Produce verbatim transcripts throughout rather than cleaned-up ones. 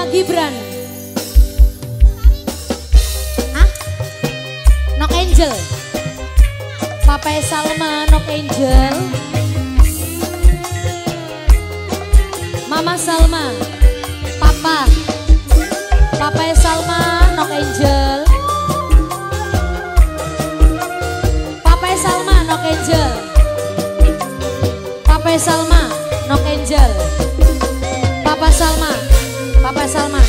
Gibran. Hah? Nok Angel. Papa Salma Nok Angel. Mama Salma. Papa. Papa Salma Nok Angel. Papa Salma Nok Angel. Papa Salma Nok Angel. Papa Salma. Papa Salma.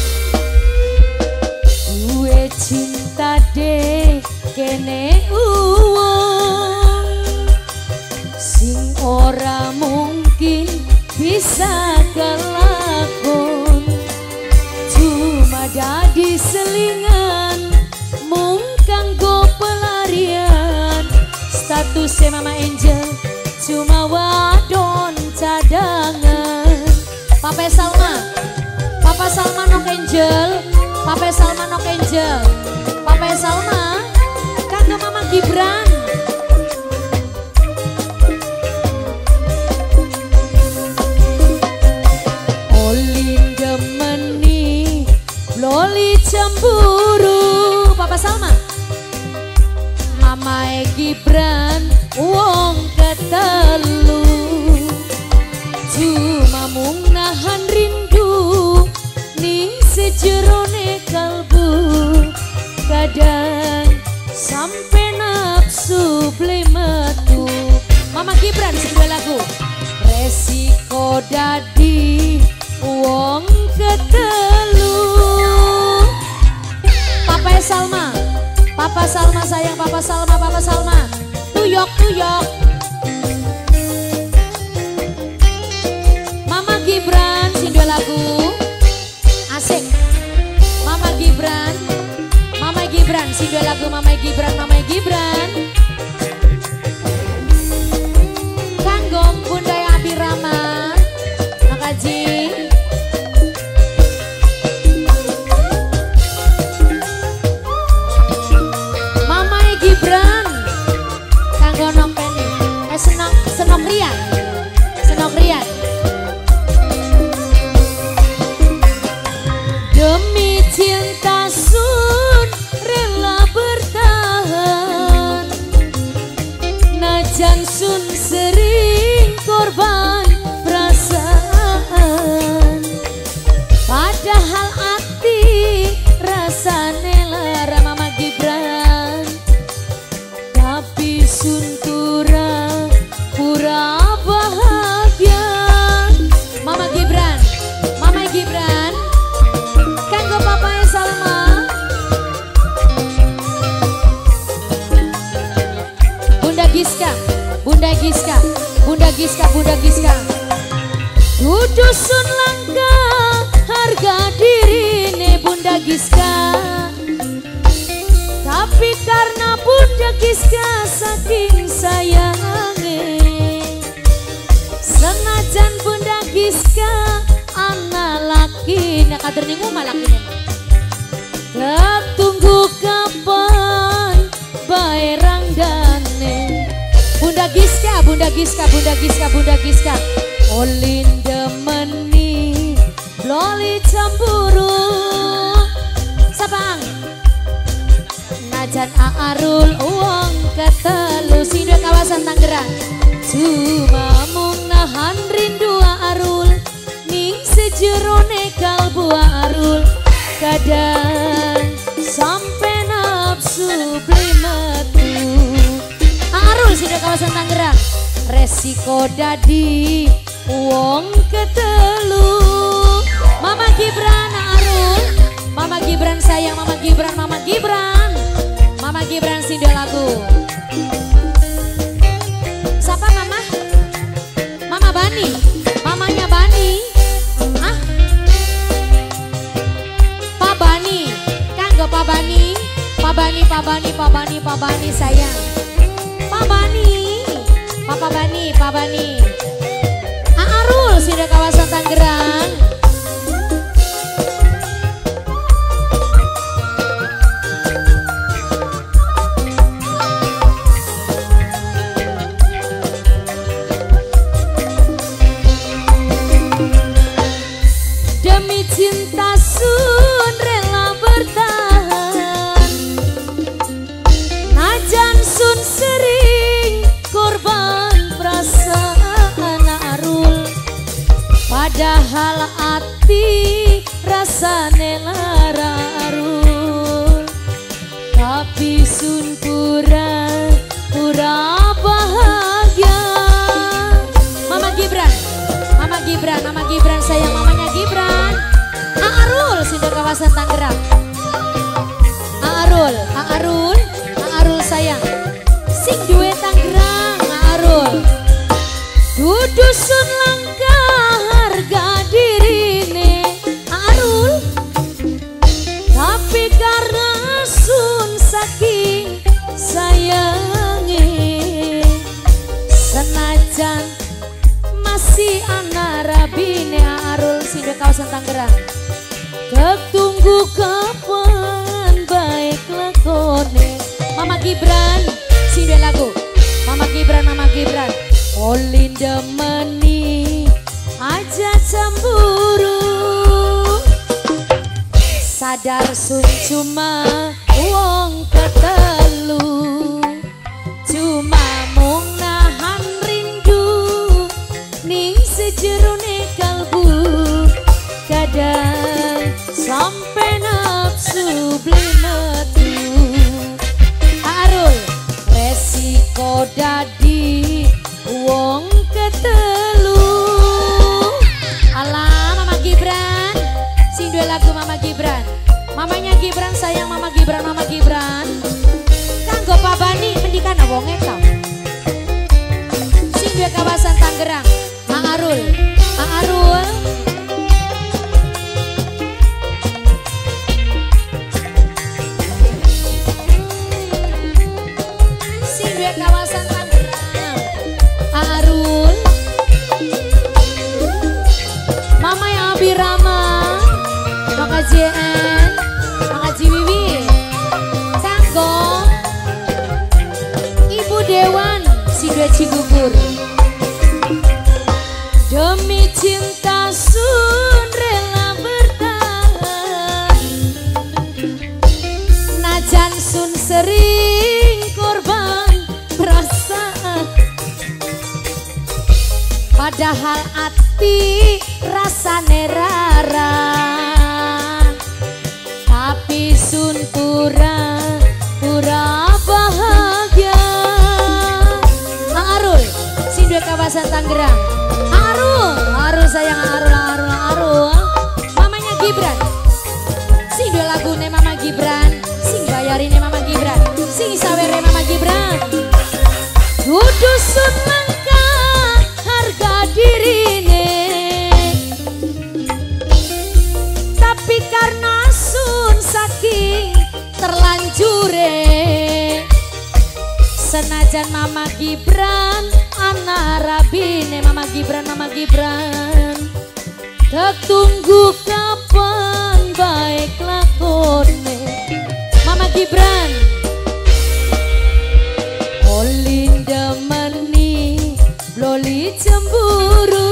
Gue cinta deh kene uang sing ora mungkin bisa kelakon, cuma dadi selingan mung kanggo pelarian. Statusnya Mama Angel cuma wadon cadangan. Papa Salma. Papa Salma Nok Angel, Papa Salma Nok Angel, Papa Salma, kakak Mama Gibran. Olin demeni, loli cemburu. Papa Salma, Mama Gibran, wong ketelu, cuma mung nahan rindu ning sejerone kalbu, kadang sampai nafsu beli metu. Mama Gibran sebuah lagu resiko dadi wong ketelu. Papa Salma, Papa Salma sayang, Papa Salma, Papa Salma, tuyok tuyok. Mama Gibran sebuah lagu asik. Mama Gibran, Mama Gibran, si dua lagu Mama Gibran, Mama Gibran. Kanggong Bunda Abirama, Makaji. Mama Gibran, kanggo nopeni, eh senok senok rian, senok rian. Demi cinta sun rela bertahan, najan sun sering korban perasaan, padahal hati rasane lara. Mama Gibran, tapi sun tura pura bahagia. Mama Gibran, Mama Gibran, kanggo Papa Salma. Bunda Giska, Bunda Giska, Bunda Giska, Bunda Giska. Dudusun langka harga dirine Bunda Giska, tapi karena Bunda Giska saking sayangnya, senajan Bunda Giska anak laki nak kader ningu malakine. Tak tunggu kapan baerang dane. Bunda Giska, Bunda Giska, Bunda Giska, Bunda Giska. Olin demeni, loli cemburu. Sabang, najan aarul uang ketelu sini kawasan Tangerang. Cuma mung nahan rindu aarul ning sejerone kalbu arul, kadang sampai nafsu beli metu. Arul sudah kawasan Tangerang. Resiko dadi wong ketelu. Mama Gibran Arul, Mama Gibran sayang, Mama Gibran, Mama Gibran, Mama Gibran sindio lagu. Siapa Mama? Mama Bani, mamanya Bani. Ah, Pak Bani, kanggo Pak Bani, Pak Bani, Pak Bani, Pak Bani, Pak Bani sayang. Pak Bani, Papa Bani, Pak Bani. Arul sudah kawasan Tangerang. Demi cinta su padahal hati rasane lara arul, tapi sun pura pura bahagia. Mama Gibran, Mama Gibran, Mama Gibran sayang mamanya Gibran. Arul sudah kawasan Tangerang. Arul, Arul, Arul sayang. Sing duwe Tangerang, Arul. Dudusun langkah harga dirine, Arul. Tapi karena sun saking sayangi, senajan masih ana rabine Arul sing duwe kawasan Tangerang. Ketunggu kapan baik lakone. Mama Gibran sing duwe lagu. Mama Gibran, Mama Gibran. Olin demeni aja cemburu, sadar sun cuma wong ketelu, cuma mung nahan rindu ning sejerone kalbu, kadang sampai nafsu beli metu. Arul resiko dadi wong ketelu. Alah Mama Gibran sing duwe lagu Mama Gibran. Mamanya Gibran sayang Mama Gibran, Mama Gibran. Kanggo Pak Bani pendikan wonge tau. Sing duwe kawasan Tangerang. Mak Arul, Mak Arul. Sing duwe kawasan Tangerang. Arul. Mama yang Abirama, Maka J N, Maka Wiwi, Kanggo Ibu Dewan Sidwe Cigugur. Demi cinta sun rela bertahan, najan sun sering korban perasaan, padahal hati rasane rara, tapi sun pura pura bahagia. Arul sing duwe kawasan Tangerang. Arul, Arul sayang Arul, Arul, Arul. Mamanya Gibran sing duwe lagune Mama Gibran, sing bayarine Mama Gibran, sing sawere Mama Gibran. Dudu sun langkah harga dirine, tapi karena sun saking terlanjure, senajan Mama Gibran ana rabine Mama Gibran, Mama Gibran. Tertunggu kapan baik lakone. Mama Gibran olin demeni bloli cemburu,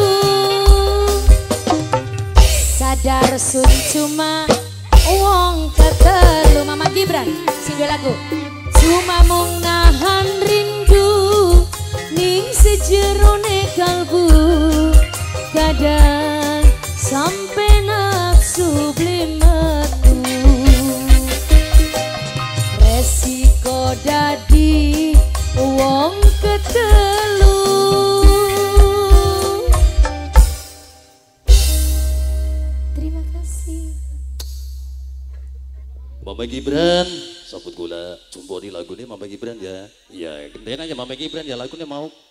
sadar sun cuma wong ketelu. Mama Gibran sing duwe lagu. Cuma mung nahan rindu ning sejerone kalbu, kadang sampai nafsu beli metu. Resiko dadi wong ketelu. Terima kasih Mama Gibran, sabut gula jumbo di lagu ini Mama Gibran ya. Iya, gendean aja Mama Gibran ya lagunya mau.